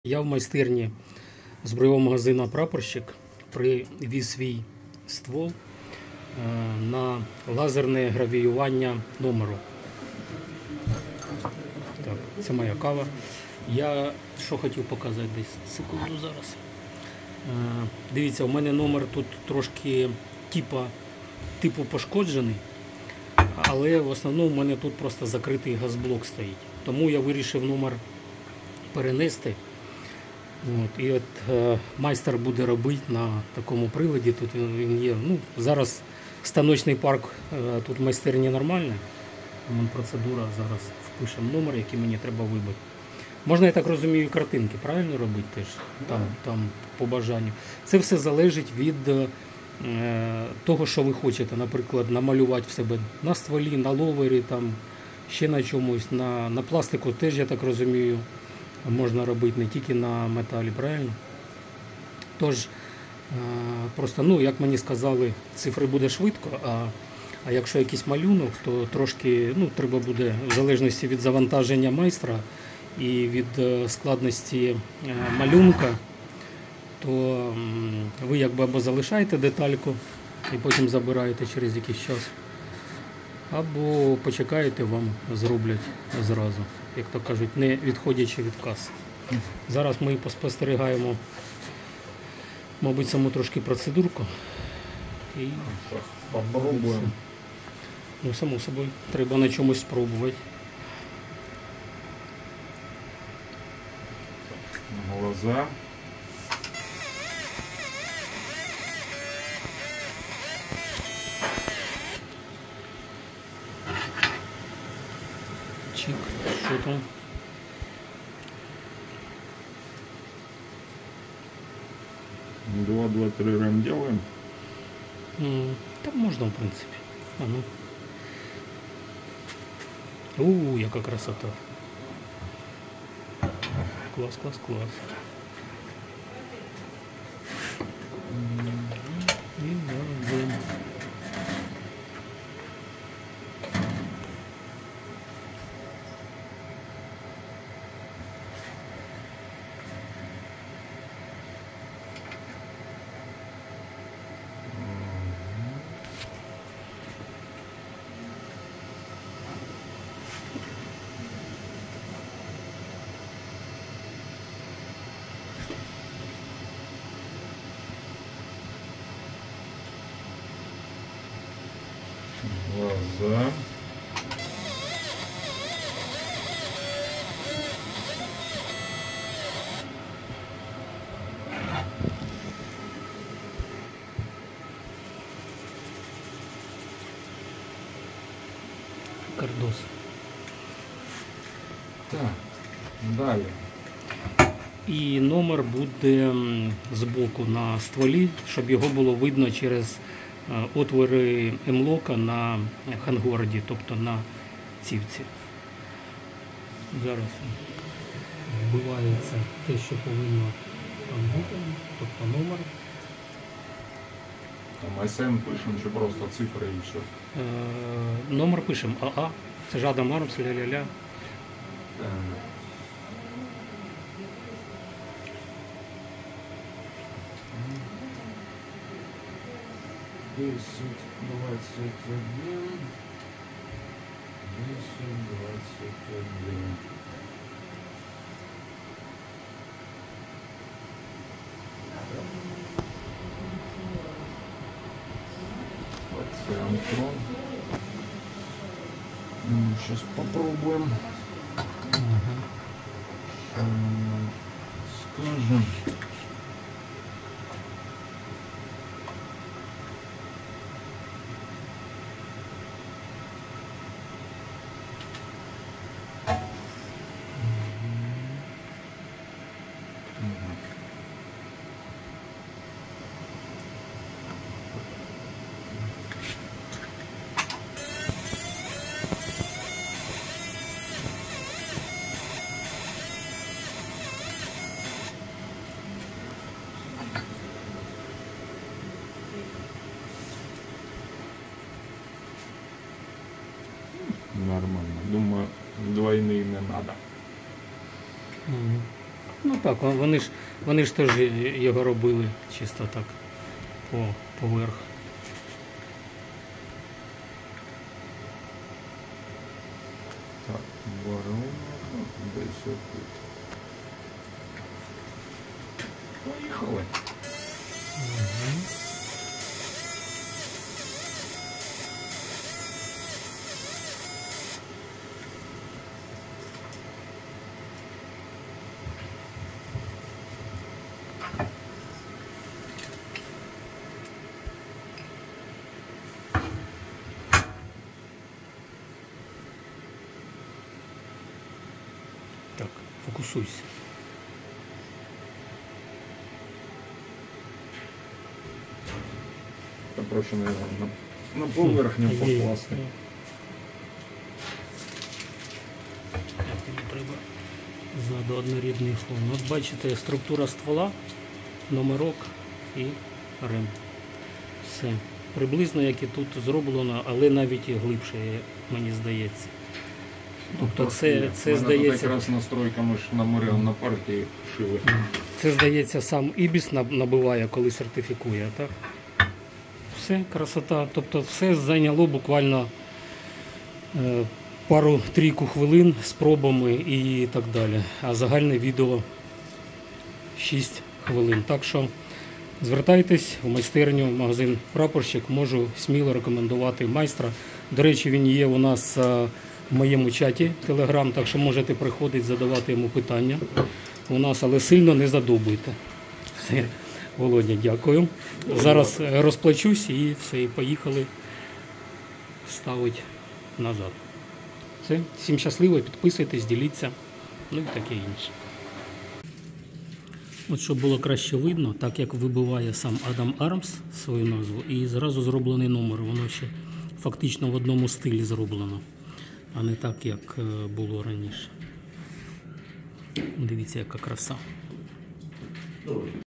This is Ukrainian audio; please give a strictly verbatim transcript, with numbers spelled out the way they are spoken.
Я в майстерні збройового магазину «Прапорщик» привіз свій ствол на лазерне гравіювання номеру. Так, це моя кава. Я що хотів показати десь, секунду зараз. Дивіться, у мене номер тут трошки типа, типу пошкоджений, але в основному у мене тут просто закритий газблок стоїть. Тому я вирішив номер перенести. От, і от е, майстер буде робити на такому приладі. Тут він, він є. Ну, зараз станочний парк е, тут в майстерні нормальний. Процедура, зараз впишемо номер, який мені треба вибити. Можна, я так розумію, картинки правильно робити теж, там, там по бажанню. Це все залежить від е, того, що ви хочете. Наприклад, намалювати в себе на стволі, на ловері, там, ще на чомусь, на, на пластику теж, я так розумію, можна робити не тільки на металі, правильно? Тож, просто, ну, як мені сказали, цифри буде швидко, а, а якщо якийсь малюнок, то трошки, ну, треба буде, в залежності від завантаження майстра і від складності малюнка, то ви якби або залишаєте детальку і потім забираєте через якийсь час, або почекаєте, вам зроблять зразу, як то кажуть, не відходячи від каси. Зараз ми поспостерігаємо, мабуть, саму трошки процедурку. І попробуємо. Ну, само собою, треба на чомусь спробувати. Глаза. Чик, что там? два-два-три рэм делаем. Mm, там можно, в принципе. А ну. У, яка красота. Класс, класс, класс. И да, Глаза. Кардос. Так, далі. І номер буде збоку на стволі, щоб його було видно через отвори емлока на хангорді, тобто на цівці. Зараз вбивається те, що повинно там бути, тобто номер. Там ес ен пишемо чи просто цифри і все? Е, номер пишемо АА, це ж Адам Армс, ля-ля-ля. десять, двадцать один, десять, двадцать один. Пациентрон. Сейчас попробуем. Ага. Скажем. Нормально. Думаю, двойные не надо. Угу. Ну так, вони ж, вони ж теж його робили чисто так по поверх. Так, воронок, десь отут. Поїхали. Угу. Так, фокусуйся. Та проще, наверное, на, на поверхню Є, є. покласти. Так, мені треба ззаду однорідний фон. От бачите, структура ствола, номерок і рем. Все. Приблизно як і тут зроблено, але навіть і глибше, мені здається. Тобто це, це Тут здається, якраз настройка, ми ж на Морео на партії шили. це здається сам Ібіс набиває, коли сертифікує, так? Все, красота. Тобто все зайняло буквально е, пару-трійку хвилин з пробами і так далі. А загальне відео шість хвилин. Так що звертайтесь в майстерню, в магазин Прапорщик, можу сміло рекомендувати майстра. До речі, він є у нас в моєму чаті Telegram, так що можете приходити, задавати йому питання у нас, але сильно не задовбуйте. Все, Володя, дякую. Зараз розплачусь і все, і поїхали ставити назад. Все, всім щасливо, підписуйтесь, діліться, ну і таке інше. От щоб було краще видно, так як вибиває сам Адам Армс свою назву, і зразу зроблений номер, воно ще фактично в одному стилі зроблено, а не так, як було раніше. Дивіться, яка краса.